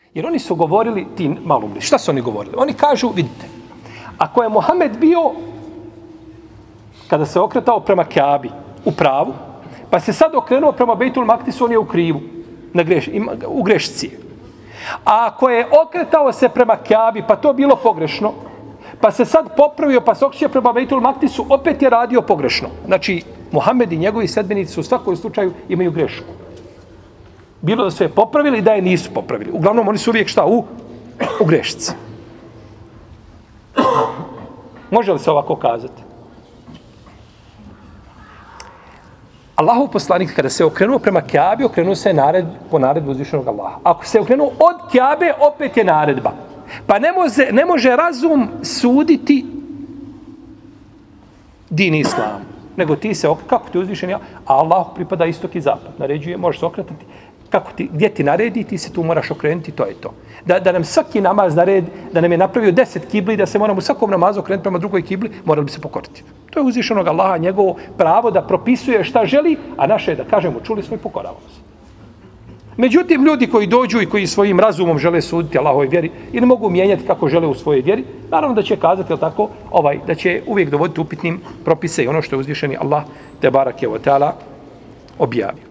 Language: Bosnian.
Jer oni su govorili, ti malumni, šta su oni govorili? Oni kažu, vidite, ako je Muhammed bio, kada se okretao prema Kaabi, u pravu, pa se sad okrenuo prema Bejtul Makdisu, on je u krivu, u grešci. A ako je okretao se prema Kaabi, pa to bilo pogrešno, pa se sad popravio, pa se okreće prema Bejtul Makdisu, opet je radio pogrešno. Znači, Muhammed i njegovi sedbenici u svakom slučaju imaju grešku. Bilo da su je popravili, da je nisu popravili. Uglavnom, oni su uvijek šta? U grešci. Može li se ovako kazati? Allahov poslanik, kada se okrenuo prema Kaabi, okrenuo se po naredbu uzvišenog Allaha. Ako se okrenuo od Kaabe, opet je naredba. Pa ne može razum suditi din islam. Nego ti se kako ti uzvišen, a Allah pripada istok i zapad. Naređuje, možeš se okretati. Gdje ti naredi, ti se tu moraš okrenuti, to je to. Da nam svaki namaz naredi, da nam je napravio 10 kibli, da se moramo u svakom namazu okrenuti prema drugoj kibli, morali bi se pokoriti. To je uzvišenog Allaha, njegovo pravo da propisuje šta želi, a naše je da kažemo, čuli smo i pokoravamo se. Međutim, ljudi koji dođu i koji svojim razumom žele suditi Allahovoj vjeri i ne mogu mijenjati kako žele u svojoj vjeri, naravno da će kazati, tako, da će uvijek dovoditi upitnim propise i ono što je uzvišeni Allah te barake ve taala objavio.